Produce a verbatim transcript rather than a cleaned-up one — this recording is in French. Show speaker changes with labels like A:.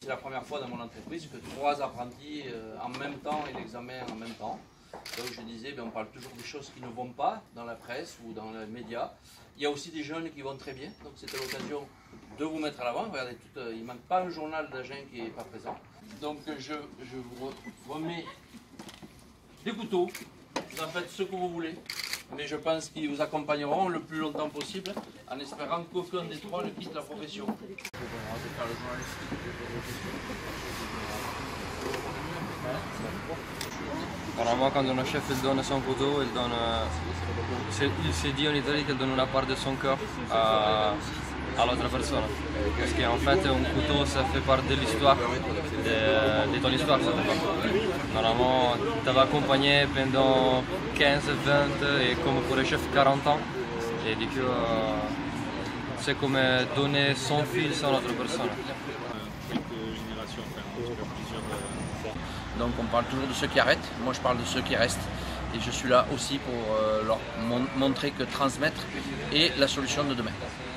A: C'est la première fois dans mon entreprise que trois apprentis euh, en même temps et l'examen en même temps. Donc je disais, ben, on parle toujours des choses qui ne vont pas dans la presse ou dans les médias. Il y a aussi des jeunes qui vont très bien, donc c'était l'occasion de vous mettre à l'avant. Regardez, tout, euh, il ne manque pas un journal d'Agen qui n'est pas présent. Donc je, je vous remets des couteaux, vous en faites ce que vous voulez, mais je pense qu'ils vous accompagneront le plus longtemps possible en espérant qu'aucun des trois ne quitte la profession.
B: Alors moi, quand un chef il donne son couteau, il donne, il se dit en Italie qu'il donne une part de son cœur à, à l'autre personne. Parce qu'en fait, un couteau, ça fait partie de l'histoire, de, de ton histoire. Ça fait normalement, tu vas accompagner pendant quinze, vingt et comme pour le chef quarante ans. Et du coup, euh, c'est comme donner son fils à l'autre personne.
A: Donc on parle toujours de ceux qui arrêtent, moi je parle de ceux qui restent et je suis là aussi pour euh, leur montrer que transmettre est la solution de demain.